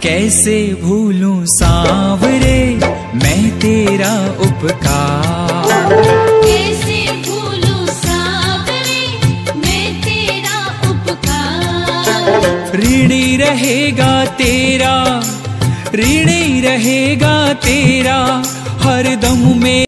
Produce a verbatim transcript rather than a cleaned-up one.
कैसे भूलूं सांवरे मैं तेरा उपकार, कैसे भूलूं सांवरे मैं तेरा उपकार। ऋणी रहेगा तेरा, ऋणी रहेगा तेरा हर दम में।